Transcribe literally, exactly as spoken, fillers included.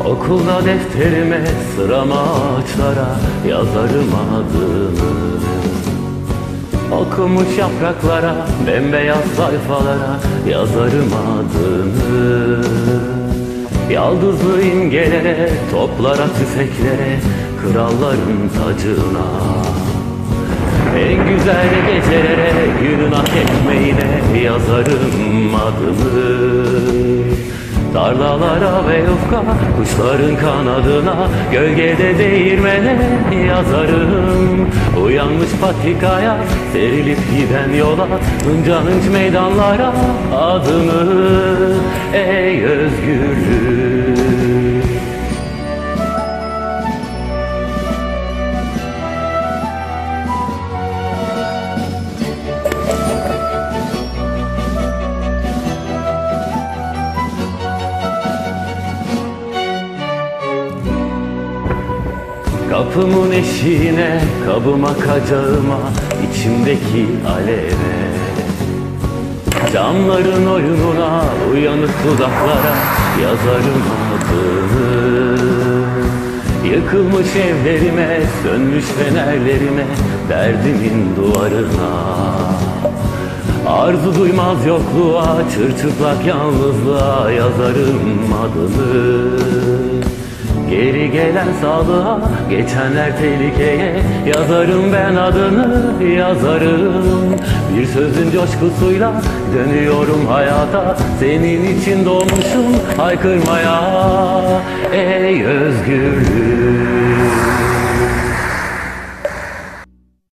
Okulda defterime sıram ağaçlara yazarım adını. Okumuş yapraklara, bembeyaz sayfalara yazarım adını. Yaldızlı imgelere, toplara, tüfeklere, kralların tacına. En güzel gecelere, günün hak ekmeğine yazarım adımı. Tarlalara ve yufka, kuşların kanadına, gölgede değirmene yazarım. Uyanmış patikaya, serilip giden yola, hınca hınç meydanlara adımı. Ey özgürlük! Kapımın eşiğine, kabıma kacağıma, içimdeki aleve. Camların oyununa, uyanık dudaklara yazarım adını. Yıkılmış evlerime, sönmüş fenerlerime, derdimin duvarına. Arzu duymaz yokluğa, çırçıplak yalnızlığa yazarım adını. Geri gelen sağlığa, geçenler tehlikeye yazarım ben adını, yazarım. Bir sözün coşkusuyla dönüyorum hayata, senin için doğmuşum haykırmaya. Ey özgürlük!